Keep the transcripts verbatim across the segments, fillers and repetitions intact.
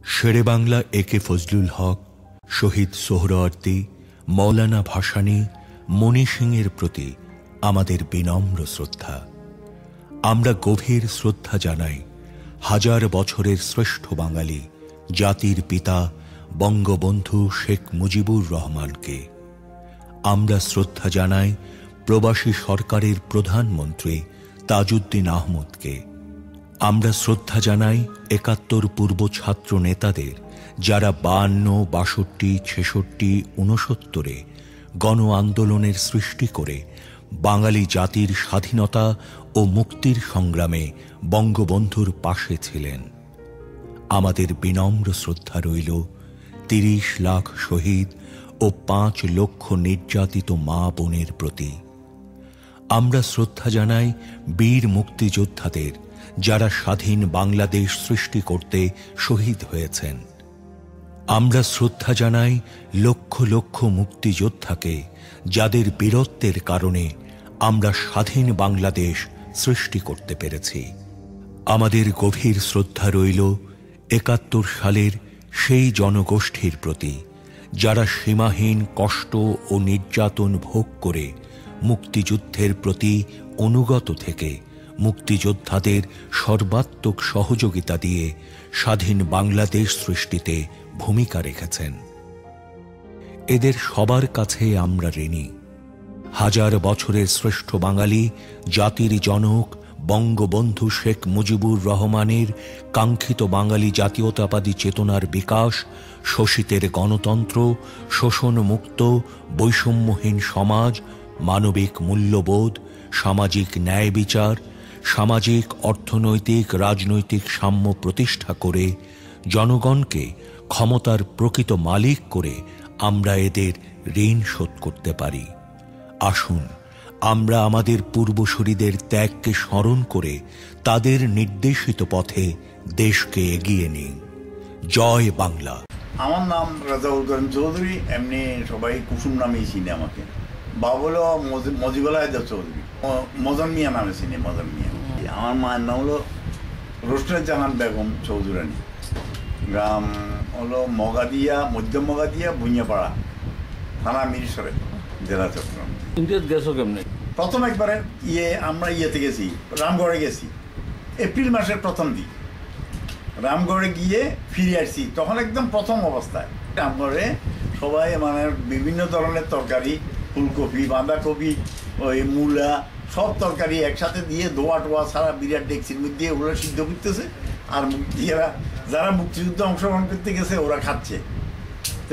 শেরে বাংলা এ কে ফজলুল হক, শহীদ সোহরাওয়ার্দী, মৌলানা ভাসানী, মণি সিংয়ের প্রতি আমাদের বিনম্র শ্রদ্ধা। আমরা গভীর শ্রদ্ধা জানাই হাজার বছরের শ্রেষ্ঠ বাঙালি জাতির পিতা বঙ্গবন্ধু শেখ মুজিবুর রহমানকে। আমরা শ্রদ্ধা জানাই প্রবাসী সরকারের প্রধানমন্ত্রী তাজউদ্দিন আহমদকে। আমরা শ্রদ্ধা জানাই একাত্তর পূর্ব ছাত্র নেতাদের, যারা বায়ান্ন, বাষট্টি, ছেষট্টি, ঊনসত্তরে গণ আন্দোলনের সৃষ্টি করে বাঙালি জাতির স্বাধীনতা ও মুক্তির সংগ্রামে বঙ্গবন্ধুর পাশে ছিলেন। আমাদের বিনম্র শ্রদ্ধা রইল তিরিশ লাখ শহীদ ও পাঁচ লক্ষ নির্যাতিত মা বোনের প্রতি। আমরা শ্রদ্ধা জানাই বীর মুক্তিযোদ্ধাদের, যারা স্বাধীন বাংলাদেশ সৃষ্টি করতে শহীদ হয়েছেন। আমরা শ্রদ্ধা জানাই লক্ষ লক্ষ মুক্তিযোদ্ধাকে, যাদের বীরত্বের কারণে আমরা স্বাধীন বাংলাদেশ সৃষ্টি করতে পেরেছি। আমাদের গভীর শ্রদ্ধা রইল একাত্তর সালের সেই জনগোষ্ঠীর প্রতি, যারা সীমাহীন কষ্ট ও নির্যাতন ভোগ করে মুক্তিযুদ্ধের প্রতি অনুগত থেকে মুক্তিযোদ্ধাদের সর্বাত্মক সহযোগিতা দিয়ে স্বাধীন বাংলাদেশ সৃষ্টিতে ভূমিকা রেখেছেন। এদের সবার কাছে আমরা ঋণী। হাজার বছরের শ্রেষ্ঠ বাঙালি জাতির জনক বঙ্গবন্ধু শেখ মুজিবুর রহমানের কাঙ্ক্ষিত বাঙালি জাতীয়তাবাদী চেতনার বিকাশ, শোষিতের গণতন্ত্র, শোষণমুক্ত বৈষম্যহীন সমাজ, মানবিক মূল্যবোধ, সামাজিক ন্যায় বিচার, সামাজিক অর্থনৈতিক রাজনৈতিক সাম্য প্রতিষ্ঠা করে জনগণকে ক্ষমতার প্রকৃত মালিক করে আমরা এদের ঋণ শোধ করতে পারি। আসুন আমরা আমাদের পূর্বসূরীদের ত্যাগকে স্মরণ করে তাদের নির্দেশিত পথে দেশকে এগিয়ে নিই। জয় বাংলা। আমার নাম রেজাউল করিম চৌধুরী, এমনি সবাই কুসুম নামেই চিনে আমাকে। বাবা হলো মজিবুল হায়দার চৌধুরী, মদন মিয়া নামে চিনে, মদন মিয়া। আমার মায়ের নাম হলো রোশনাত জাহান বেগম চৌধুরানী। গ্রাম হলো মগাদিয়া, মধ্য মগাদিয়া, ভুঁইয়াপাড়া, থানা মিরসরাই, জেলা চট্টগ্রাম। গেছো কেমনে? প্রথম একবারে ইয়ে আমরা ইয়েতে গেছি, রামগড়ে গেছি এপ্রিল মাসের প্রথম দিন। রামগড়ে গিয়ে ফিরে আসছি, তখন একদম প্রথম অবস্থায়। রামগড়ে সবাই মানে বিভিন্ন ধরনের তরকারি, ফুলকপি, বাঁধাকপি, ওই মূলা, সব তরকারি একসাথে দিয়ে ধোয়া টোয়া সারা বিরাট ডেকচির মধ্যে ওরা সিদ্ধ করতেছে, আর মুক্তিরা যারা মুক্তিযুদ্ধে অংশগ্রহণ করতে গেছে ওরা খাচ্ছে। তো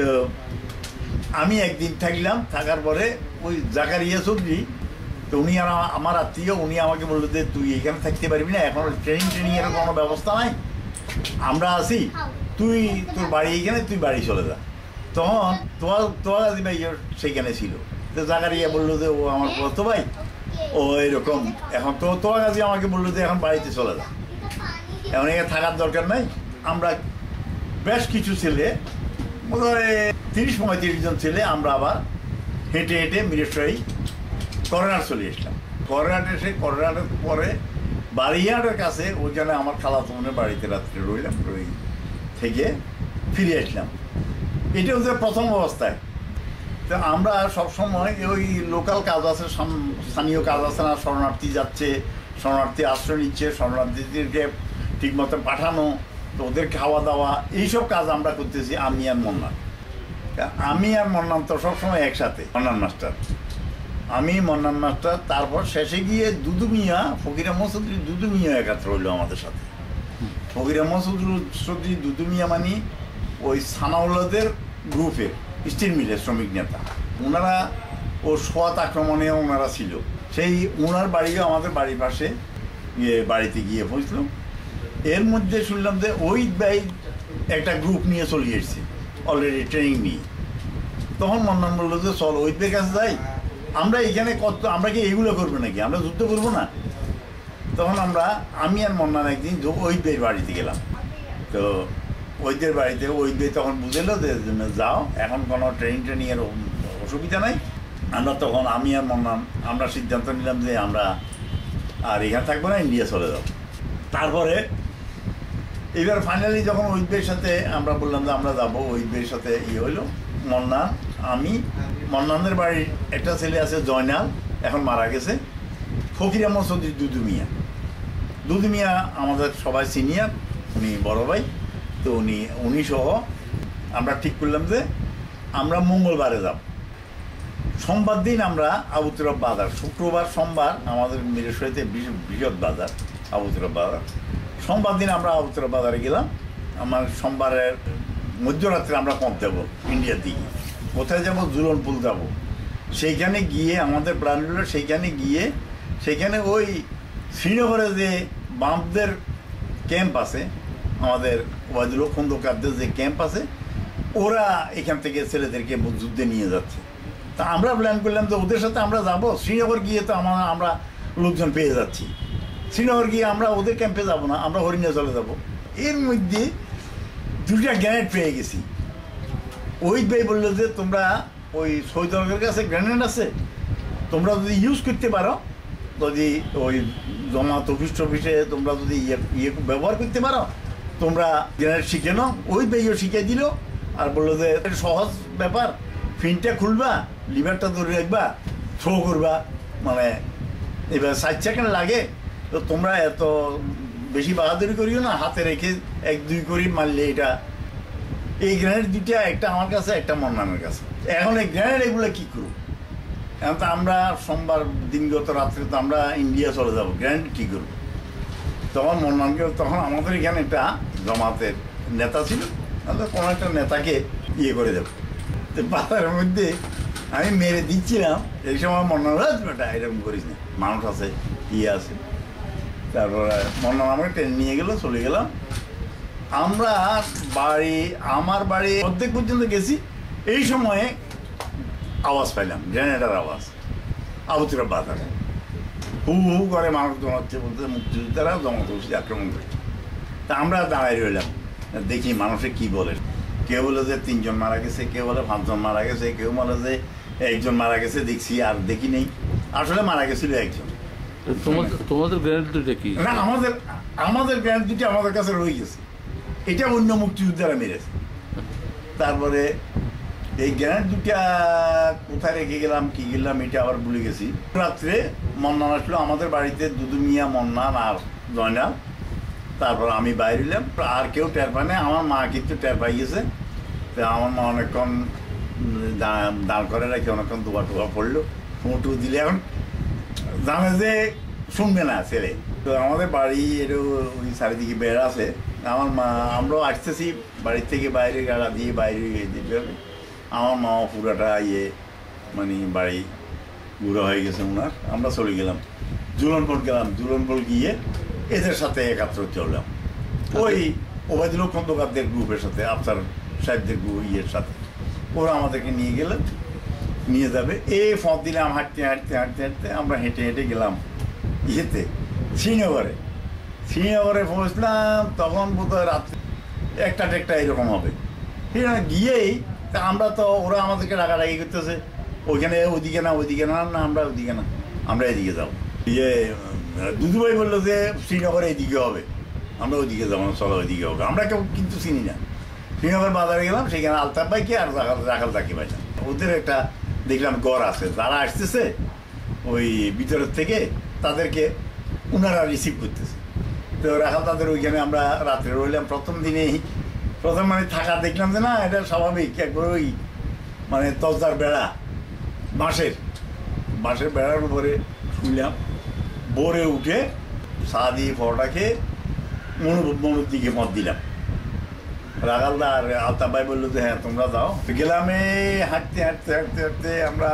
আমি একদিন থাকলাম, থাকার পরে ওই জাকারিয়া চৌধুরী, তো উনি আর আমার আত্মীয়, উনি আমাকে বললো যে তুই এখানে থাকতে পারবি না, এখন ট্রেনিং ট্রেনিংয়ের কোনো ব্যবস্থা নাই, আমরা আছি, তুই তোর বাড়ি এইখানে, তুই বাড়ি চলে যা। তখন তোয়া তোয়া গাজী ভাই সেইখানে ছিল। তো জাকারিয়া বললো যে ও আমার বলতো ভাই ও এরকম, এখন তো তোয়া গাজী আমাকে বললো যে এখন বাড়িতে চলে যা, এখন এখানে থাকার দরকার নাই। আমরা বেশ কিছু ছেলে, বোধহয় তিরিশ পঁয়ত্রিশ জন ছেলে, আমরা আবার হেঁটে হেঁটে মিরেরসারাই করোনার চলে এসলাম। করোনাট এসে করোনাটের পরে বাড়িয়াটের কাছে ওইখানে আমার খালাতো বোনের বাড়িতে রাত্রে রইলাম, রই থেকে ফিরে আসলাম। এটা হচ্ছে প্রথম অবস্থায়। তো আমরা সবসময় ওই লোকাল কাজ আছে, স্থানীয় কাজ আছে না, শরণার্থী যাচ্ছে, শরণার্থী আশ্রয় নিচ্ছে, শরণার্থীদেরকে ঠিকমতো পাঠানো, তো ওদের খাওয়া দাওয়া, এইসব কাজ আমরা করতেছি আমি আর মন্নান। আমি আর মন্নান তো সবসময় একসাথে, মন্নান মাস্টার, আমি মন্নান মাস্টার। তারপর শেষে গিয়ে দুদু মিয়া, ফকিরা মসুদ্রি দুদু মিয়া একাত্র হইল আমাদের সাথে। ফকিরা মসুদ্রি দুদু মিয়া মানে ওই সানাউল্লাদের গ্রুপের স্টিল মিলের শ্রমিক নেতা। ওনারা ও সোয়াত আক্রমণে ওনারা ছিল, সেই ওনার বাড়িও আমাদের বাড়ির পাশে গিয়ে বাড়িতে গিয়ে পৌঁছলাম। এর মধ্যে শুনলাম যে ওই ভাই একটা গ্রুপ নিয়ে চলে এসছে অলরেডি ট্রেনিং নিয়ে। তখন মন্নান বললো যে চল ওইদের কাছে যাই, আমরা এখানে কত, আমরা কি এইগুলো করবো নাকি, আমরা যুদ্ধ করবো না? তখন আমরা আমি আর মন্নান একদিন ওইদের বাড়িতে গেলাম। তো ওইদের বাড়িতে ওইদের তখন বুঝেলো যে যাও, এখন কোনো ট্রেনিং ট্রেনিংয়ের অসুবিধা নাই। আমরা তখন আমি আর মন্নান আমরা সিদ্ধান্ত নিলাম যে আমরা আর এখানে থাকবো না, ইন্ডিয়া চলে যাবো। তারপরে এবার ফাইনালি যখন ওইদের সাথে আমরা বললাম যে আমরা যাবো, ওইদের সাথে ইয়ে হইলো মন্নান, আমি, মন্নানের বাড়ির একটা ছেলে আছে জয়নাল, এখন মারা গেছে, ফকির আহমদ চৌধুরী দুদু মিয়া। দুদু মিয়া আমাদের সবাই সিনিয়র, উনি বড় ভাই, তো উনি উনি সহ আমরা ঠিক করলাম যে আমরা মঙ্গলবারে যাব। সোমবার দিন আমরা আবুতরফ বাজার, শুক্রবার সোমবার আমাদের মিরেরসারিতে বৃহৎ বাজার আবুতরফ বাজার, সোমবার দিন আমরা আবুতরফ বাজারে গেলাম। আমার সোমবারের মধ্যরাত্রে আমরা পৌঁছ যাবো ইন্ডিয়ার দিকে। কোথায় যাবো? জুলনপুল যাব। সেইখানে গিয়ে আমাদের প্ল্যান হলো সেইখানে গিয়ে সেইখানে ওই শ্রীনগরে যে বামদের ক্যাম্প আছে, আমাদের ওয়াজুল খন্দকারদের যে ক্যাম্প আছে, ওরা এখান থেকে ছেলেদেরকে যুদ্ধে নিয়ে যাচ্ছে। তা আমরা প্ল্যান করলাম যে ওদের সাথে আমরা যাব। শ্রীনগর গিয়ে তো আমরা আমরা লোকজন পেয়ে যাচ্ছি, শ্রীনগর গিয়ে আমরা ওদের ক্যাম্পে যাব না, আমরা হরিণে চলে যাব। এর মধ্যে দুটা গ্রেনেড পেয়ে গেছি। ওই ভাই বললো যে তোমরা ওই শহীদের কাছে গ্রেনেড আছে, তোমরা যদি ইউজ করতে পারো, যদি ওই জমাত অফিস টফিসে তোমরা যদি ইয়ে ইয়ে ব্যবহার করতে পারো, তোমরা গ্রেনেড শিখে নাও। ওই ভাইও শিখে দিল আর বললো যে সহজ ব্যাপার, ফিনটা খুলবা, লিভারটা ধরে রাখবা, থ্রো করবা, মানে এবার ষাট সেকেন্ড লাগে, তো তোমরা এত বেশি বাহাদুরি করিও না, হাতে রেখে এক দুই করি মারলে এটা। এই গ্রেনেড দুইটা, একটা আমার কাছে, একটা মন্নানের কাছে। এখন এই গ্রেনেড এগুলো কী করব? এখন তো আমরা সোমবার দিনগত রাত্রে তো আমরা ইন্ডিয়া চলে যাবো, গ্রেনেড কী করবো? তখন মন্নানকে, তখন আমাদের এখানে একটা জমাতের নেতা ছিল, কোনো একটা নেতাকে ইয়ে করে দেবো। তো বাজারের মধ্যে আমি মেরে দিচ্ছিলাম, এই সময় মন্নান বেটা এরকম করিস না, মানুষ আছে, ইয়ে আছে। তারপরে মন্নান আমাকে ট্রেন নিয়ে গেলো, চলে গেলাম। আমরা বাড়ি, আমার বাড়ি অর্ধেক পর্যন্ত গেছি, এই সময়ে আওয়াজ পাইলাম, গ্রেনেডের আওয়াজ আবুতরফ বাজারে। হু হু করে মানুষ জমাচ্ছে, বলতে মুক্তিযোদ্ধারা জমাতে বসে আক্রমণ করছে। তা আমরা দাঁড়াই রইলাম, দেখি মানুষে কি বলে। কেউ বলে যে তিনজন মারা গেছে, কেউ বলে পাঁচজন মারা গেছে, কেউ বলে যে একজন মারা গেছে, দেখছি আর দেখি নেই, আসলে মারা গেছিল একজন। তোমাদের গ্রেনেড দুটো কি? না, আমাদের আমাদের গ্রেনেড দুটো আমাদের কাছে রয়ে গেছে, এটা অন্য মুক্তিযোদ্ধারা মেরেছে। তারপরে এই গ্রেনেড দুটা কোথায় রেখে গেলাম, কি গেলাম, এটা আবার ভুলে গেছি। রাত্রে মন্নান আসলো আমাদের বাড়িতে, দুদু মিয়া, মন্নান আর জয়নাল। তারপর আমি বাইরে এলাম, আর কেউ টের পায় না। আমার মা কিন্তু টের পাই গেছে। তো আমার মা অনেকক্ষণ দাঁড় করে রাখি, অনেকক্ষণ দুবার টুবা পড়লো, ফুঁটু দিলে এখন জানে যে শুনবে না ছেলে। তো আমাদের বাড়ি এর ওই চারিদিকে বেড়া আছে। আমার মা, আমরাও আসতেছি বাড়ির থেকে বাইরে, গাড়া দিয়ে বাইরে দিতে হবে। আমার মা পুরাটা ইয়ে মানে বাড়ি বুড়ো হয়ে গেছে ওনার। আমরা চলে গেলাম জুলনপুর, গেলাম জুলনপুর গিয়ে এদের সাথে একাত্র চললাম, ওই ওবায়দুল খন্দকারদের গ্রুপের সাথে, আফসার সাহেবদের গ্রুপ ইয়ের সাথে। ওরা আমাদেরকে নিয়ে গেলেন, নিয়ে যাবে। এই ফোন দিলাম, হাঁটতে হাঁটতে হাঁটতে হাঁটতে আমরা হেঁটে হেঁটে গেলাম ইয়েতে, শ্রীনগরে। শ্রীনগরে পৌঁছলাম, তখন বোধহয় রাত্রে একটা টেকটা এরকম হবে। ঠিক আছে, গিয়েই তা আমরা তো, ওরা আমাদেরকে রাগারাগি করতেছে, ওইখানে ওইদিকে না, ওইদিকে না, না আমরা ওইদিকে না, আমরা এদিকে যাবো। ইয়ে দুদুভাই বললো যে শ্রীনগরে এদিকে হবে, আমরা ওইদিকে যাবো না, চলো ওইদিকে হবে। আমরা কেউ কিন্তু চিনি না। শ্রীনগর বাজারে গেলাম, সেখানে আলতাফ ভাইকে আর রাখাল তাকি পাইলাম। ওদের একটা দেখলাম গড় আছে, যারা আসতেছে ওই ভিতরের থেকে তাদেরকে ওনারা রিসিভ করতেছে। তো রাখাল তাদের ওইখানে আমরা রাত্রে রইলাম। প্রথম দিনেই প্রথম মানে থাকা দেখলাম যে না, এটা স্বাভাবিক, একবার ওই মানে তসদার বেড়া, বাঁশের বাঁশের বেড়ার উপরে শুনলাম। ভোরে উঠে চা দিয়ে পরোটা খেয়ে মনু মনুর দিকে মত দিলাম। রাখালদা আর আলতাফ ভাই বললো যে হ্যাঁ তোমরা যাও। গেলাম, এই হাঁটতে হাঁটতে হাঁটতে হাঁটতে আমরা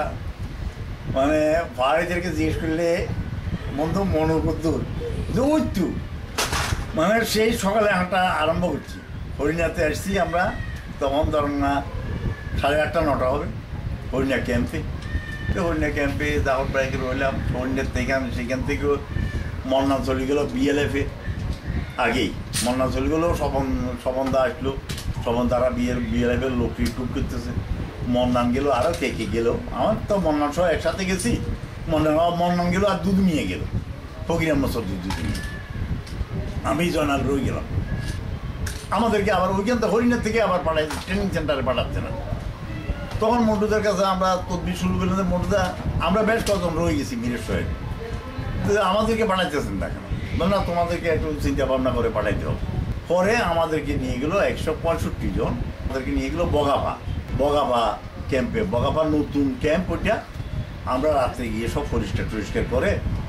মানে পাহাড়িদেরকে জিজ্ঞেস করলে বন্ধু মনু কদ্দুর উঠতু, মানে সেই সকালে হাঁটা আরম্ভ করছি। হরিণাতে আসছি আমরা, তখন ধরুন না সাড়ে আটটা নটা হবে হরিণা ক্যাম্পে। তো হরিণা ক্যাম্পে যাওয়ার প্রায় রইলাম। হরিণার থেকে সেখান থেকেও মন্নান চলে গেলো বিএলএফে, আগেই মন্নান চলে গেলো। স্বপন স্বপনদা আসলো, স্বপন তারা বিয়ের বিএলএফের লোক রিক্রুট করতেছে। মন্নান গেলো, আরও কে কে গেলো, আমার তো মন্নান সহ একসাথে গেছি। মন্নান মন্নান গেলো আর দুধ নিয়ে গেলো, ফকির আহমদ চৌধুরী দুধ নিয়ে, আমি জয়নাল রয়ে গেলাম। আমাদেরকে আবার ওইখান থেকে হরিণের থেকে আবার পাঠাই ট্রেনিং সেন্টারে পাঠাচ্ছে না। তখন মন্টুদের কাছে আমরা তদবির শুরু করলাম। মন্টুদা আমরা বেশ কজন রয়ে গেছি মিরেরসারাই, আমাদেরকে পাঠাইতেছেন না কেন? না, তোমাদেরকে একটু চিন্তা ভাবনা করে পাঠাইতে হবে। পরে আমাদেরকে নিয়ে গেলো একশো পঁয়ষট্টি জন, আমাদেরকে নিয়ে গেলো বগাপা বগাপা ক্যাম্পে। বগাপা নতুন ক্যাম্প, ওইটা আমরা রাত্রে গিয়ে সব পরিষ্কার টরিষ্কার করে,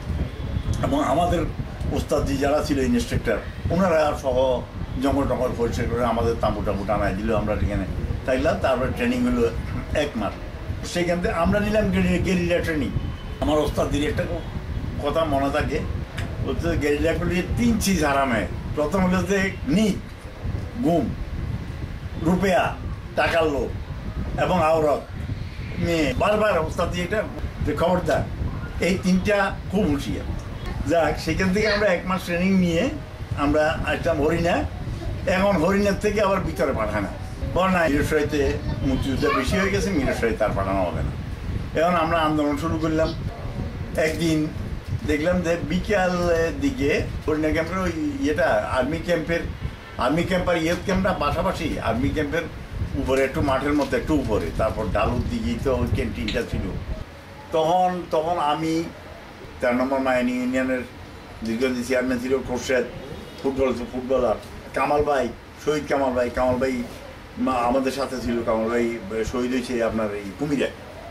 এবং আমাদের ওস্তাদজি যারা ছিল ইনস্ট্রাক্টর, ওনারা সহ জঙ্গল টঙ্গল পরিষ্কার করে আমাদের তাঁবু টাবু টানায় দিল। আমরা সেখানে তাইলাম। তারপরে ট্রেনিং হলো এক মাস। সেখান থেকে আমরা নিলাম গেরিলা ট্রেনিং। আমার ওস্তাদজির একটা কথা মনে থাকে, বলতে গেরিলাগুলি তিন চিজ হারামে। প্রথম হলো যে নিক, গুম, রুপেয়া, টাকার লোক এবং আওরত মেয়ে। বারবার ওস্তাদজি এটা যে খবরদার, এই তিনটা খুব হুঁশিয়ার। যাক, সেখান থেকে আমরা এক মাস ট্রেনিং নিয়ে আমরা আসলাম হরিণা। এখন হরিণার থেকে আবার ভিতরে পাঠানো বর্ণা মিরেরসারাইতে মুক্তিযুদ্ধ বেশি হয়ে গেছে, মিরেরসারাই তার পাঠানো হবে না। এখন আমরা আন্দোলন শুরু করলাম। একদিন দেখলাম যে বিকালের দিকে হরিণা ক্যাম্পের ওই ইয়েটা আর্মি ক্যাম্পের আর্মি ক্যাম্প আর ইয়েথ ক্যাম্পটা পাশাপাশি। আর্মি ক্যাম্পের উপরে একটু মাঠের মধ্যে একটু উপরে, তারপর ডালুর দিকেই তো ওই ক্যান্টিনটা ছিল। তখন তখন আমি তেরো নম্বর মাইনিং ইউনিয়নের দীর্ঘদিন চেয়ারম্যান ছিল খোরশেদ, ফুটবল ফুটবলার কামাল ভাই, শহীদ কামাল ভাই। কামাল ভাই আমাদের সাথে ছিল। কামাল ভাই শহীদ হয়েছে আপনার এই কুমিরে।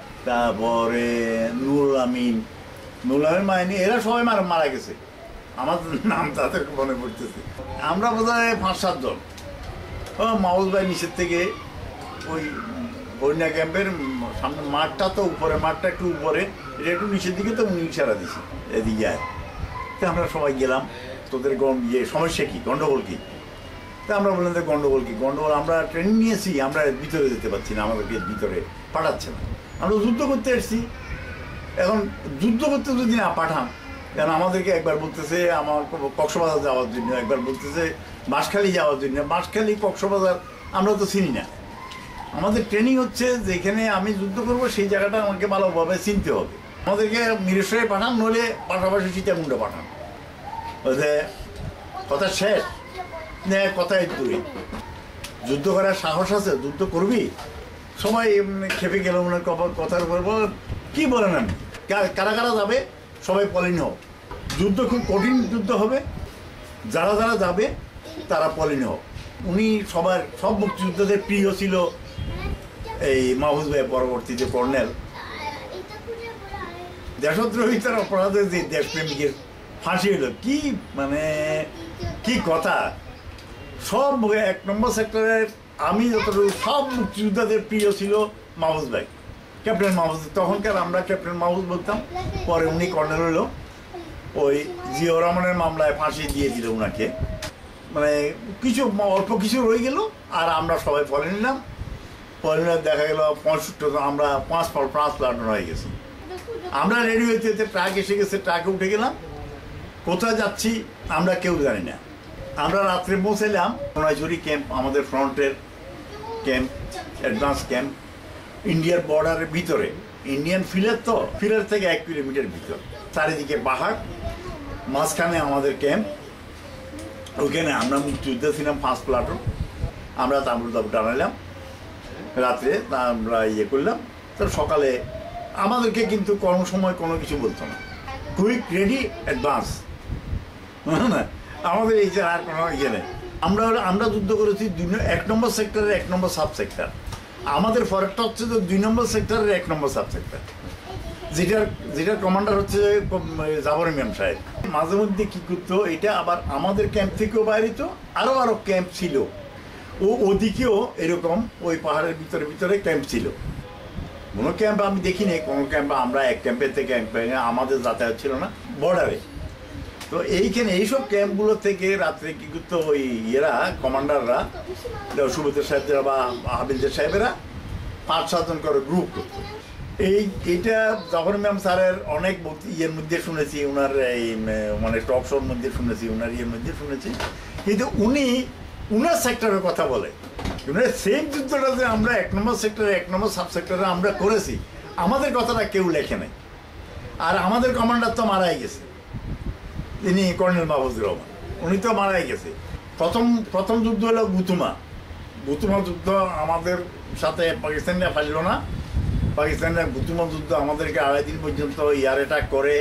তারপরে নুরুল আমিন, নুরুল আমিন মাইনি, এরা সবাই মারা মারা গেছে। আমার নাম তাদের মনে পড়তেছে। আমরা বোধ হয় পাঁচ সাতজন। ও মাউল ভাই নিচের থেকে ওই হরিণা ক্যাম্পের সামনে মাঠটা তো উপরে, মাঠটা একটু উপরে, এটা একটু নিচের দিকে, তো উনি ইশারা দিছি এদিকে আয়। তো আমরা সবাই গেলাম। তোদের ইয়ে সমস্যা কী, গন্ডগোল কী? তা আমরা বললাম যে গন্ডগোল কী? গন্ডগোল আমরা ট্রেনিং নিয়েছি, আমরা ভিতরে যেতে পারছি না, আমাদেরকে ভিতরে পাঠাচ্ছে না। আমরা যুদ্ধ করতে এসেছি। এখন যুদ্ধ করতে যদি না পাঠান, কারণ আমাদেরকে একবার বলতেছে আমার কক্সবাজার যাওয়ার জন্য, একবার বলতেছে বাঁশখালী যাওয়ার জন্য। বাঁশখালী কক্সবাজার আমরা তো চিনি না। আমাদের ট্রেনিং হচ্ছে যেখানে আমি যুদ্ধ করবো সেই জায়গাটা আমাকে ভালোভাবে চিনতে হবে। আমাদেরকে মিরেরসারাই পাঠান, নইলে পাশাপাশি সীতাকুণ্ডে পাঠান। ওতে কথা শেষ, কথাই দূরে। যুদ্ধ করার সাহস আছে? যুদ্ধ করবি? সবাই খেপে গেল মনে কথার উপর। কী বলেন আমি, কারা কারা যাবে? সবাই পলিন হোক। যুদ্ধ খুব কঠিন যুদ্ধ হবে, যারা যারা যাবে তারা পলিন হোক। উনি সবার সব মুক্তিযুদ্ধদের প্রিয় ছিল এই মাহফুজ ভাই, পরবর্তীতে কর্নেল। দেশদ্রোহিতার অপরাধে যে দেশপ্রেমিকের ফাঁসি হলো, কি মানে কি কথা! সব এক নম্বর সেক্টরের আমি যতটুকু, সব মুক্তিযোদ্ধাদের প্রিয় ছিল মাহফুজ ভাই, ক্যাপ্টেন মাহফুজ। তখনকার আমরা ক্যাপ্টেন মাহফুজ বলতাম। পরে উনি কর্নেল হলো। ওই জিয়াউর রহমানের মামলায় ফাঁসি দিয়ে দিল উনাকে। মানে কিছু অল্প কিছু রয়ে গেল, আর আমরা সবাই ফলে নিলাম। ফলে দেখা গেল পঁয়ষট্টি, আমরা পাঁচ পাঁচ প্লাটন হয়ে গেছি। আমরা রেডি হইতে হইতে ট্রাক এসে গেছে, ট্রাকে উঠে গেলাম। কোথায় যাচ্ছি আমরা কেউ জানি না। আমরা রাত্রে পৌঁছাইলাম সোনাইছড়ি ক্যাম্প, আমাদের ফ্রন্টের ক্যাম্প, অ্যাডভান্স ক্যাম্প, ইন্ডিয়ার বর্ডারের ভিতরে। ইন্ডিয়ান ফিলের তো ফিলের থেকে এক কিলোমিটার ভিতর, চারিদিকে পাহাড়, মাঝখানে আমাদের ক্যাম্প। ওইখানে আমরা মুক্তিযুদ্ধ ছিলাম পাঁচ প্লাটুন। আমরা তাঁবু তাঁবু টানাইলাম রাত্রে, আমরা ইয়ে করলাম। তো সকালে আমাদেরকে কিন্তু কর্মসময় কোনো কিছু বলতো না, কুইক রেডি অ্যাডভান্স, না আমাদের এই যে আর কোনো ইয়ে নেই। আমরা আমরা যুদ্ধ করেছি দুই এক নম্বর সেক্টরের এক নম্বর সাব সেক্টর। আমাদের ফরেকটা হচ্ছে যে দুই নম্বর সেক্টরের এক নম্বর সাব সেক্টর, যেটার যেটার কমান্ডার হচ্ছে জাফর ইমাম সাহেব। মাঝে মধ্যে কী করতো, এটা আবার আমাদের ক্যাম্প থেকেও বাইরিত, আরও আরও ক্যাম্প ছিল। ও ওদিকেও এরকম ওই পাহাড়ের ভিতরে ভিতরে ক্যাম্প ছিল। কোনো ক্যাম্প আমি দেখিনি, কোনো ক্যাম্প আমরা এক ক্যাম্পের থেকে ক্যাম্পে আমাদের যাতায়াত ছিল না বর্ডারে। তো এইখানে এইসব ক্যাম্পগুলো থেকে রাত্রে কী করতো, ওই ইয়েরা কমান্ডাররা, সুবেদার সাহেবরা বা হাবিলদার সাহেবেরা পাঁচ সাতজন করে গ্রুপ করতো। এই এইটা জাফর ইমাম স্যারের অনেক ইয়ের মধ্যে শুনেছি, ওনার এই মানে টক শোর মধ্যে শুনেছি, ওনার ইয়ের মধ্যে শুনেছি। কিন্তু উনি উনার সেক্টরের কথা বলে, সেম যুদ্ধটা যে আমরা এক নম্বর সেক্টরে এক নম্বর সাব সেক্টরে আমরা করেছি, আমাদের কথাটা কেউ লেখে নাই। আর আমাদের কমান্ডার তো মারাই গেছে, তিনি কর্নেল মাহফুজুর রহমান, উনি তো মারাই গেছে। প্রথম প্রথম যুদ্ধ হলো গুতুমা গুতুমা যুদ্ধ আমাদের সাথে পাকিস্তানিরা পারল না। পাকিস্তানিরা গুতুমা যুদ্ধ আমাদেরকে আড়াই দিন পর্যন্ত এয়ার অ্যাটাক করে,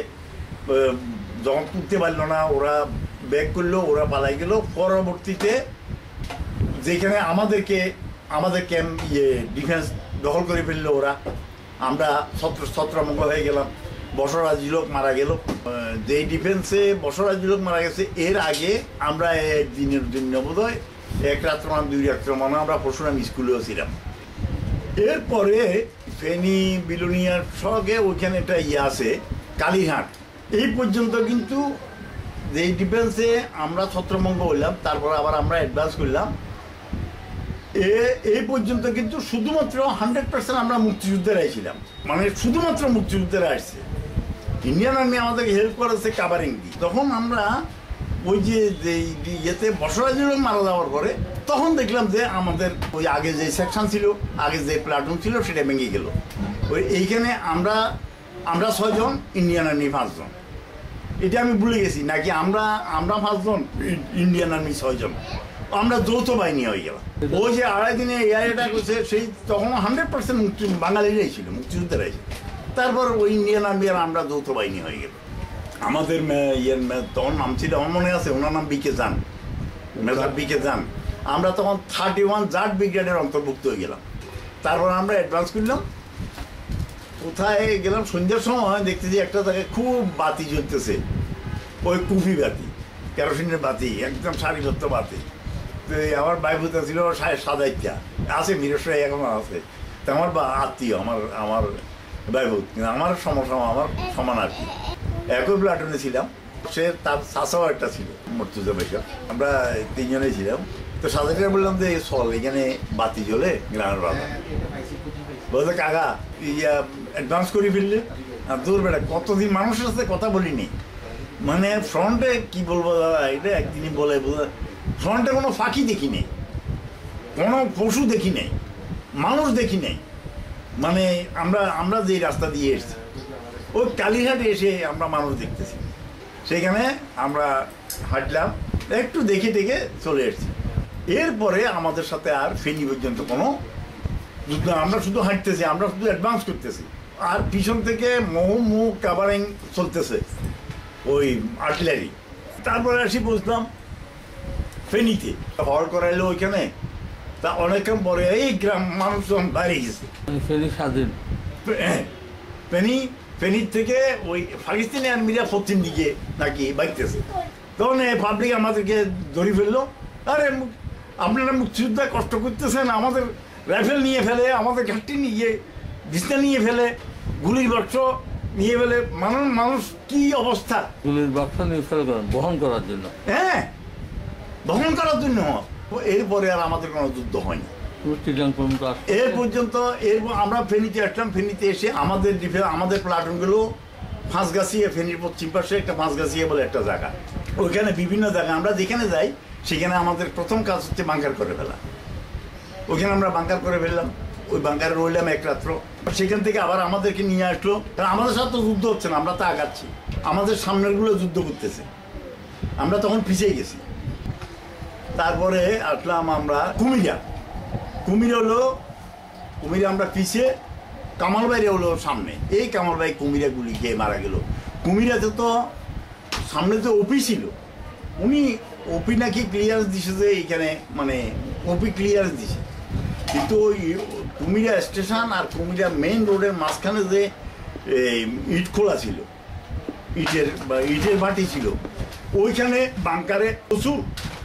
যখন তুলতে পারলো না ওরা ব্যাক করলো, ওরা পালাই গেল। পরবর্তীতে যেখানে আমাদেরকে আমাদের ক্যাম্প ইয়ে ডিফেন্স দখল করে ফেললো ওরা, আমরা ছত্র ছত্রভঙ্গ হয়ে গেলাম। বসরাজি লোক মারা গেল। যে ডিফেন্সে বসরাজি লোক মারা গেছে এর আগে আমরা দিনের দিন বোধহয় এক রাত্র মান দুই রাত্র মানে আমরা পরশুরাম স্কুলেও ছিলাম। এরপরে ফেনী বিলুনিয়ার সঙ্গে ওইখানে একটা ইয়ে আছে কালীঘাট, এই পর্যন্ত কিন্তু যে ডিফেন্সে আমরা ছত্রভঙ্গ হইলাম, তারপর আবার আমরা অ্যাডভান্স করলাম। এ এই পর্যন্ত কিন্তু শুধুমাত্র হান্ড্রেড পার্সেন্ট আমরা মুক্তিযুদ্ধেরাই ছিলাম, মানে শুধুমাত্র মুক্তিযুদ্ধেরা আসছে। ইন্ডিয়ান আর্মি আমাদেরকে হেল্প করেছে কাভারিং দিয়ে। তখন আমরা ওই যে ইয়েতে বসরাজি লোক মারা যাওয়ার পরে তখন দেখলাম যে আমাদের ওই আগে যে সেকশন ছিল, আগে যে প্লাটুন ছিল সেটা ভেঙে গেল। ওই এইখানে আমরা আমরা ছয়জন, ইন্ডিয়ান আর্মি পাঁচজন। এটা আমি ভুলে গেছি নাকি আমরা আমরা পাঁচজন, ইন্ডিয়ান আর্মি ছয়জন, আমরা যৌথ বাহিনী হয়ে গেলাম। ওই যে আড়াই দিনে এয়ার অ্যাটাক হয়েছে সেই তখন হান্ড্রেড পার্সেন্ট মুক্তি বাঙালিরাই ছিল, মুক্তিযুদ্ধেরাই ছিল। তারপর ওই ইন্ডিয়ান আর্মি আর আমরা যৌথ বাহিনী হয়ে গেল। আমাদের ইয়ের তখন নাম ছিল, আমার মনে আছে ওনার নাম বিকে যান, মেজর বিকে যান। আমরা তখন থার্টি ওয়ান জাট ব্রিগেডের অন্তর্ভুক্ত হয়ে গেলাম। তারপর আমরা অ্যাডভান্স করলাম। কোথায় গেলাম সন্ধ্যার সময় দেখতে যে একটা জায়গায় খুব বাতি জ্বলতেছে, ওই কুফি বাতি, কেরোসিনের বাতি, একদম সারিবদ্ধ বাতি। তো আমার ভাইভূতা ছিল সাদাইটা আছে, মিরসরাই এখনো আছে। তো আমার আত্মীয়, আমার আমার ভাইভূত, আমার সমসম, আমার সমান আর কি, একই প্লাটুনে ছিলাম। সে তার চাচাও একটা ছিল মর্তুজা বেশা, আমরা তিনজনেই ছিলাম। তো সাদাইটা বললাম যে চল এখানে বাতি জ্বলে গ্রামের বাবা বলতে কাকা ইয়া অ্যাডভান্স করে ফেললে। আর দূর বেড়া কতদিন মানুষের সাথে কথা বলিনি, মানে ফ্রন্টে কি বলবো দাদা, এটা একদিনই বলে ফ্রন্টে কোনো ফাঁকি দেখি নেই, কোনো পশু দেখি নেই, মানুষ দেখি নেই। মানে আমরা আমরা যে রাস্তা দিয়ে এসেছি ওই কালীঘাটে এসে আমরা মানুষ দেখতেছি, সেখানে আমরা হাঁটলাম, একটু দেখে দেখে চলে এসেছি। এরপরে আমাদের সাথে আর ফেনী পর্যন্ত কোনো যুদ্ধ, আমরা শুধু হাঁটতেছি, আমরা শুধু অ্যাডভান্স করতেছি, আর পিছন থেকে মোহ মোহ কাভারিং চলতেছে ওই আর্টিলারি। তারপরে আসি বুঝলাম ফেনীতে হল করাইলো ওইখানে। তা অনেকক্ষণ পরে এই গ্রাম মানুষজন বাইরে গেছে। ফেনী স্বাধীন, ফেনী ফেনীর থেকে ওই পাকিস্তানি আর্মিরা পশ্চিম দিকে নাকি বাইতেছে। তখন পাবলিক আমাদেরকে ধরে ফেললো, আরে আপনারা মুক্তিযোদ্ধা কষ্ট করতেছেন, আমাদের রাইফেল নিয়ে ফেলে, আমাদের ঘাটটি নিয়ে বিছনা নিয়ে ফেলে, গুলির বাক্স নিয়ে ফেলে। মানুষ মানুষ কি অবস্থা, গুলির বাক্স নিয়ে ফেলে বহন করার জন্য, হ্যাঁ বহন করার জন্য। এরপরে আর আমাদের কোনো যুদ্ধ হয়নি এর পর্যন্ত। এর আমরা ফেনীতে আসলাম, ফেনীতে এসে আমাদের আমাদের প্লাটুনগুলো ফাঁসগাছিয়া, ফেনীর পশ্চিম পাশে একটা ফাঁসগাছিয়া বলে একটা জায়গা, ওইখানে বিভিন্ন জায়গা আমরা যেখানে যাই সেখানে আমাদের প্রথম কাজ হচ্ছে বাঙ্কার করে ফেলা। ওইখানে আমরা বাঙ্কার করে ফেললাম, ওই বাঙ্কারে রইলাম এক রাত্র। সেখান থেকে আবার আমাদেরকে নিয়ে আসলো, কারণ আমাদের সাথে তো যুদ্ধ হচ্ছে না, আমরা তো আগাচ্ছি, আমাদের সামনেরগুলো যুদ্ধ করতেছে, আমরা তখন পিছিয়ে গেছি। তারপরে আসলাম আমরা কুমিরা। কুমির হলো কুমিরে আমরা পিছিয়ে, কামালবাইরে হলো সামনে। এই কামালবাই কুমিরা গুলি খেয়ে মারা গেল। কুমিরাতে তো সামনে তো ওপি ছিল, উনি ওপি নাকি ক্লিয়ারেন্স দিছে যে এইখানে, মানে ওপি ক্লিয়ারেন্স দিছে, কিন্তু ওই কুমিরা স্টেশন আর কুমিরা মেইন রোডের মাঝখানে যে ইট খোলা ছিল, ইটের বা ইটের ভাটি ছিল, ওইখানে বাংকারে প্রচুর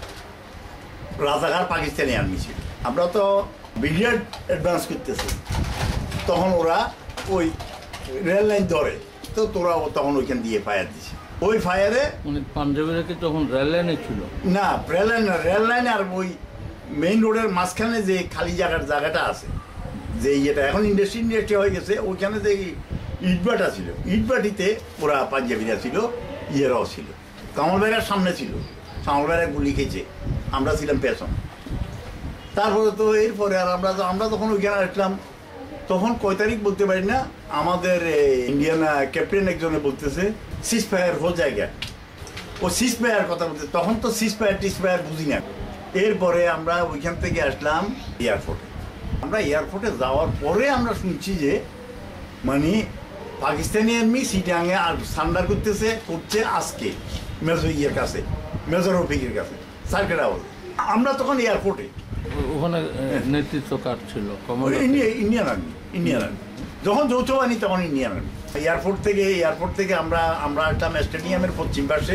রাজাকার পাকিস্তানি আর্মি ছিল। আমরা তো ব্রিগেড অ্যাডভান্স করতেছি, তখন ওরা ওই রেল লাইন ধরে, তো তোরা তখন ওইখান দিয়ে ফায়ার দিছে। ওই ফায়ারে পাঞ্জাবিরা কি তখন রেল লাইনে ছিল না, রেল লাইন রেল লাইন আর ওই মেইন রোডের মাঝখানে যে খালি জায়গার জায়গাটা আছে, যে ইয়েটা এখন ইন্ডাস্ট্রি ইন্ডাস্ট্রি হয়ে গেছে, ওইখানে যে ইটবাটা ছিল, ইটবাটিতে ওরা পাঞ্জাবিরা ছিল, ইয়েরাও ছিল। কামালবাইরার সামনে ছিল, কামালবাইরা গুলি খেয়েছে, আমরা ছিলাম পেছন। তারপরে তো এরপরে আর আমরা আমরা তখন ওইখানে আসলাম, তখন কয় তারিখ বলতে পারি না, আমাদের ইন্ডিয়ান ক্যাপ্টেন একজনে বলতেছে সিজ ফায়ার হো জায়গা। ও সিজ ফায়ার কথা বলতে, তখন তো সিজ ফায়ার টিস ফায়ার বুঝি না। এরপরে আমরা ওইখান থেকে আসলাম এয়ারপোর্টে। আমরা এয়ারপোর্টে যাওয়ার পরে আমরা শুনছি যে মানে পাকিস্তানি আর্মি সিটাঙে আর সান্ডার করতেছে করছে আজকে মেজর ইয়ের কাছে, মেজর রফিকের কাছে সার্কেট হাউসে। আমরা তখন এয়ারপোর্টে, ওখানে নেতৃত্ব কার ছিল? ইন্ডিয়ান আর্মি, ইন্ডিয়ান আর্মি যখন যৌথ বাহিনী তখন ইন্ডিয়ান আর্মি। এয়ারপোর্ট থেকে এয়ারপোর্ট থেকে আমরা আমরা একটা স্টেডিয়ামের পশ্চিম পাশে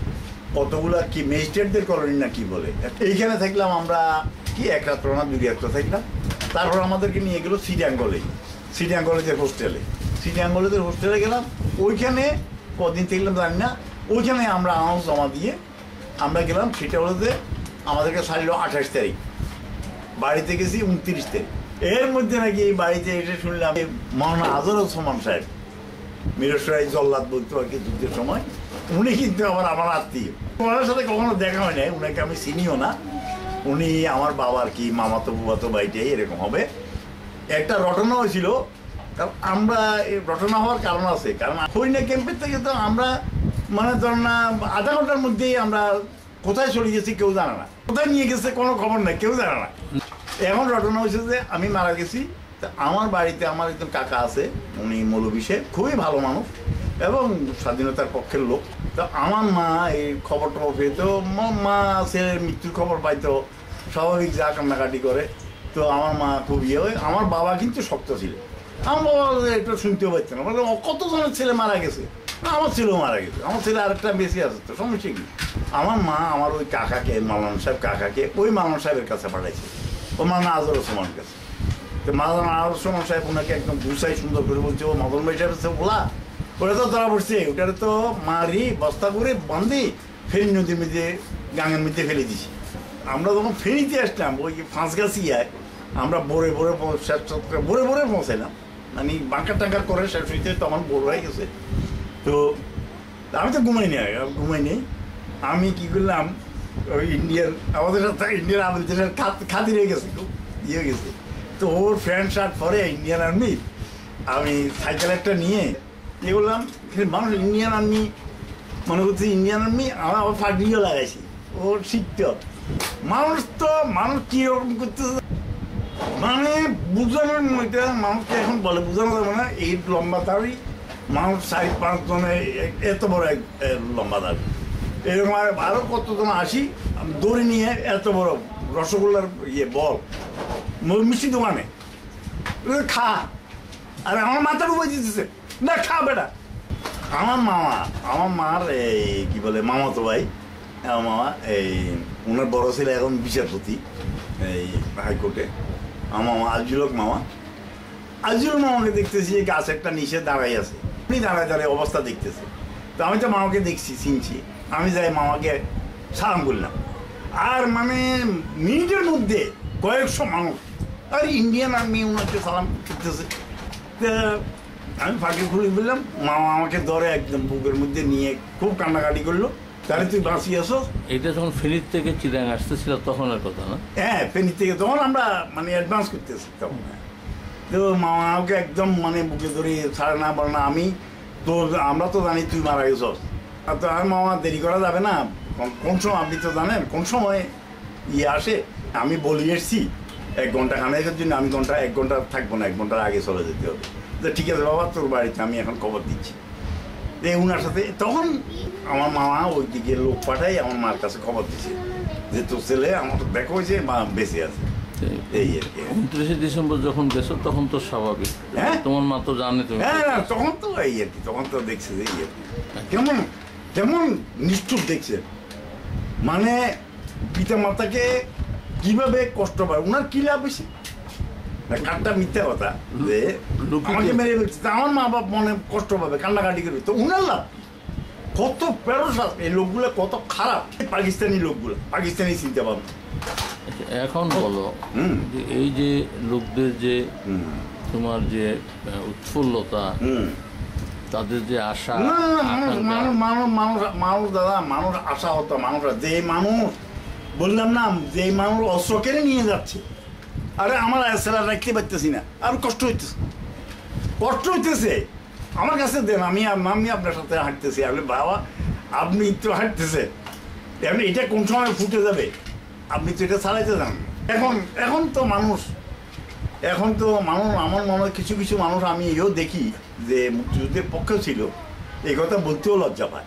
কতগুলা কি ম্যাজিস্ট্রেটদের কলোনি না কি বলে, এইখানে থাকলাম আমরা কি এক রাত্র না দুই রাত্র থাকলাম। তারপর আমাদেরকে নিয়ে গেলো সিটাং কলেজ, সিটাং কলেজের হোস্টেলে, সিটাং কলেজের হোস্টেলে গেলাম। ওইখানে কদিন থাকলাম জানি না, ওইখানে আমরা আনাউন্স জমা দিয়ে আমরা গেলাম। সেটা হলো যে আমাদেরকে ছাড়লো আঠাশ তারিখ, বাড়িতে গেছি উনত্রিশ তারিখ। এর মধ্যে নাকি এই বাড়িতে এসে শুনলাম মৌলানা আজহারুজ্জামান সাহেব, মিররসারাই জল্লাদ বলতো আর কি যুদ্ধের সময়, উনি কিন্তু আমার আমার আত্মীয়। ওনার সাথে কখনো দেখা হয় নাই, উনাকে আমি চিনিও না। উনি আমার বাবার কি মামাতো বুবাতো বাড়িটাই এরকম হবে। একটা রটনা হয়েছিল, কারণ আমরা এই রটনা হওয়ার কারণ আছে, কারণ হরিণা ক্যাম্পের থেকে তো আমরা মানে ধর না আধা ঘন্টার মধ্যেই আমরা কোথায় চলে গেছি কেউ জানে না, কোথায় নিয়ে গেছে কোনো খবর নাই, কেউ জানে না। এখন ঘটনা হয়েছে যে আমি মারা গেছি, তা আমার বাড়িতে আমার একজন কাকা আছে, উনি মৌলভী সাহেব, খুবই ভালো মানুষ এবং স্বাধীনতার পক্ষের লোক। তো আমার মা এই খবর টবর পেতো, মা ছেলের মৃত্যুর খবর পাইতো, স্বাভাবিক যা কান্নাকাটি করে। তো আমার মা খুব ইয়ে হয়। আমার বাবা কিন্তু শক্ত ছিল, আমার বাবা একটু শুনতেও পারতো না, বলে কতজনের ছেলে মারা গেছে, আমার ছেলেও মারা গেছে, আমার ছেলে আরেকটা বেশি আছে, তো সমস্যা কি। আমার মা আমার ওই কাকাকে, মাওলানা সাহেব কাকাকে ওই মাওলানা সাহেবের কাছে পাঠাইছে, ও মাওলানা আজহারুজ্জামানের কাছে। তো মাওলানা আজহারুজ্জামান সাহেব ওনাকে একদম গুছাই সুন্দর করে বলছে, ও মদন ভাই সাহেব আছে ওলা, ওটা তো ধরা পড়ছে, ওটারে তো মারি বস্তা করে বান্ধি ফেরি নদীর মধ্যে গাঙের মধ্যে ফেলে দিছি। আমরা যখন ফেরিতে আসলাম ওই ফাঁসগাছিয়ায় আমরা ভোরে ভোরে শেষ ভোরে ভোরে পৌঁছাইলাম, মানে বাঁকার টাঙ্কার করে শেষ হইতে তখন ভোর হয়ে গেছে। তো আমি তো ঘুমাই নেই, ঘুমাই নেই আমি কী করলাম, ওই ইন্ডিয়ার আমাদের সাথে ইন্ডিয়ার আমাদের দেশের খাতি রয়ে গেছে, খুব ইয়ে গেছে। তো ওর প্যান্ট শার্ট পরে ইন্ডিয়ান আর্মি, আমি সাইকেল একটা নিয়ে ইয়ে করলাম। মানুষ ইন্ডিয়ান আর্মি মনে করছি ইন্ডিয়ান আর্মি, আমার আবার ফাটিও লাগাইছি, ওর শিখতে। মানুষ তো মানুষ কীরকম করতেছে মানে বুঝানোর মধ্যে, মানুষকে এখন বলে বোঝানো যাবে না। এই লম্বা দাড়ি মানুষ চার পাঁচ জনে এত বড় এক লম্বা দাড়ি, এরকম আরও কতজন আসি দড়ি নিয়ে এত বড় রসগোল্লার ইয়ে বল মিষ্টি দোকানে খা, আর আমার মাথার উপরে দিতেছে না খা বেটা। আমার মামা, আমার মার এই কি বলে মামাতো ভাই, আমার মামা এই ওনার বড় ছেলে এখন বিচারপতি এই হাইকোর্টে, আমার মামা আজিলক মামা। আজিল মামাকে দেখতেছি গাছ একটা নিচে দাঁড়াই আছে, উনি দাঁড়ায় দাঁড়ায় অবস্থা দেখতেছে। তো আমি তো মামাকে দেখছি, চিনছি, আমি যাই মামাকে সালাম করলাম। আর মানে মিনিটের মধ্যে কয়েকশো মানুষ আর ইন্ডিয়ান আর্মি ওনাকে সালাম করতেছে। আমি ফাঁকি খুলে বললাম, মামা আমাকে ধরে একদম বুকের মধ্যে নিয়ে খুব কান্নাকাটি করলো, তাহলে তুই বাঁচিয়ে আসো। এটা যখন ফেনীর থেকে চিরাং আসতেছিল তখনের কথা না? হ্যাঁ, ফেনীর থেকে তখন আমরা মানে অ্যাডভান্স করতেছি তখন। তো মামা আমাকে একদম মানে বুকে ধরে ছাড়ে না, বলে না আমি তো আমরা তো জানি তুই মারা গেছস, আর তো আর মামা দেরি করা যাবে না, কোন সময় আপনি তো জানেন কোন সময় ইয়ে আসে। আমি বলি এসছি এক ঘন্টা খানেকের জন্য, আমি ঘন্টা এক ঘন্টা থাকবো না, এক ঘন্টার আগে চলে যেতে হবে। তো ঠিক আছে বাবা, তোর বাড়িতে আমি এখন খবর দিচ্ছি। এই উনার সাথে তখন আমার মামা ওই দিকে লোক পাঠাই আমার মার কাছে খবর দিচ্ছে যে তোর ছেলে আমার দেখা হয়েছে, মা বেঁচে আছে। এই আর কি উনত্রিশে ডিসেম্বর যখন গেছো তখন তো স্বাভাবিক, হ্যাঁ তোমার মা তো জানে তুমি। হ্যাঁ না, তখন তো এই আর কি, তখন তো দেখছে যে এই আর কি কেমন কেমন নিষ্ঠুর দেখছে, মানে পিতা মাতাকে কিভাবে কষ্ট পায়, ওনার কি লাভ হয়েছে। কাঠটা মিথ্যা কথা যে আমাকে মেরে ফেলছে, আমার মা বাপ মনে কষ্ট পাবে, কান্নাকাটি করবে, তো উনার লাভ। কত প্যারোসাস এই লোকগুলো, কত খারাপ পাকিস্তানি লোকগুলো, পাকিস্তানি চিন্তা ভাবনা। এখন বলো যে এই যে লোকদের যে তোমার যে উৎফুল্লতা, তাদের যে আশা, মানুষ মানুষ মানুষ মানুষ দাদা মানুষ আশা হতো, মানুষরা যে মানুষ বললাম না, যে মানুষ অস্ত্র কেড়ে নিয়ে যাচ্ছে, আরে আমার ছেলে রাখতে পারতেছি না, আর কষ্ট হইতেছে, কষ্ট হইতেছে আমার কাছে দেন, আমি আমি আপনার সাথে হাঁটতেছি। আমি বাবা আপনি তো হাঁটতেছে, এখন এটা কোন সময় ফুটে যাবে আপনি তো এটা চালাইতে যান। এখন এখন তো মানুষ এখন তো মানুষ আমার মনে হয় কিছু কিছু মানুষ আমি এও দেখি যে মুক্তিযুদ্ধের পক্ষে ছিল, এই কথা বলতেও লজ্জা পায়।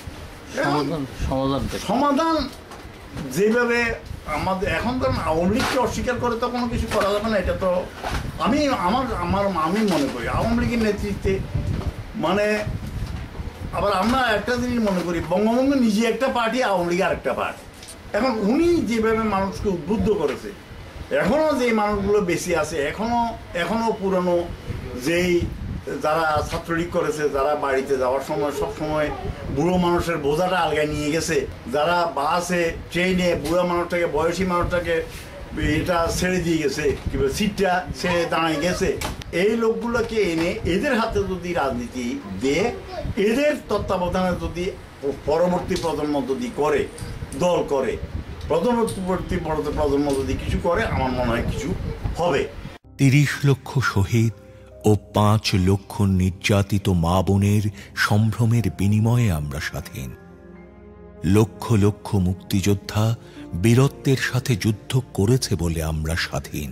সমাধান যেভাবে আমাদের এখন তো আওয়ামী লীগকে অস্বীকার করে তো কোনো কিছু করা যাবে না। এটা তো আমি আমার আমার আমি মনে করি আওয়ামী লীগের নেতৃত্বে মানে, আবার আমরা একটা জিনিস মনে করি বঙ্গবন্ধু নিজে একটা পার্টি, আওয়ামী লীগ আর একটা পার্টি। এখন উনি যেভাবে মানুষকে উদ্বুদ্ধ করেছে, এখনও যে মানুষগুলো বেশি আছে, এখনও এখনও পুরনো যেই যারা ছাত্রলীগ করেছে, যারা বাড়িতে যাওয়ার সময় সব সময় বুড়ো মানুষের বোঝাটা আলগায় নিয়ে গেছে, যারা বাসে ট্রেনে বুড়ো মানুষটাকে বয়সী মানুষটাকে এটা ছেড়ে দিয়ে গেছে, কিংবা সিটটা ছেড়ে দাঁড়ায় গেছে, এই লোকগুলোকে এনে এদের হাতে যদি রাজনীতি দিয়ে এদের তত্ত্বাবধানে যদি পরবর্তী প্রজন্ম যদি করে, দল করে, পরবর্তী প্রজন্ম যদি কিছু করে, আমার মনে হয় কিছু হবে। তিরিশ লক্ষ শহীদ ও পাঁচ লক্ষ নির্যাতিত মা বোনের সম্ভ্রমের বিনিময়ে আমরা স্বাধীন। লক্ষ লক্ষ মুক্তিযোদ্ধা বীরত্বের সাথে যুদ্ধ করেছে বলে আমরা স্বাধীন।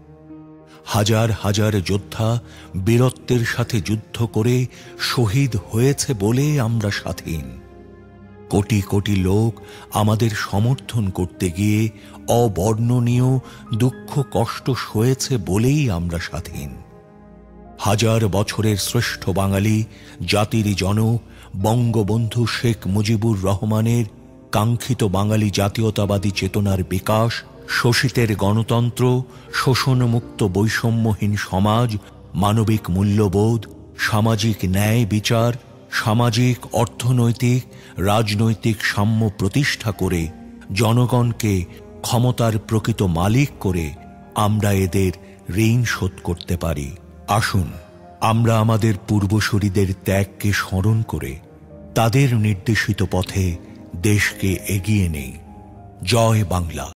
হাজার হাজার যোদ্ধা বীরত্বের সাথে যুদ্ধ করে শহীদ হয়েছে বলে আমরা স্বাধীন। কোটি কোটি লোক আমাদের সমর্থন করতে গিয়ে অবর্ণনীয় দুঃখ কষ্ট সয়েছে বলেই আমরা স্বাধীন। হাজার বছরের শ্রেষ্ঠ বাঙালি জাতির জনক বঙ্গবন্ধু শেখ মুজিবুর রহমানের কাঙ্ক্ষিত বাঙালি জাতীয়তাবাদী চেতনার বিকাশ, শোষিতের গণতন্ত্র, শোষণমুক্ত বৈষম্যহীন সমাজ, মানবিক মূল্যবোধ, সামাজিক ন্যায় বিচার, সামাজিক অর্থনৈতিক রাজনৈতিক সাম্য প্রতিষ্ঠা করে জনগণকে ক্ষমতার প্রকৃত মালিক করে আমরা এদের ঋণ শোধ করতে পারি। আসুন আমরা আমাদের পূর্বসূরীদের ত্যাগকে স্মরণ করে তাদের নির্দেশিত পথে দেশকে এগিয়ে নেই। জয় বাংলা।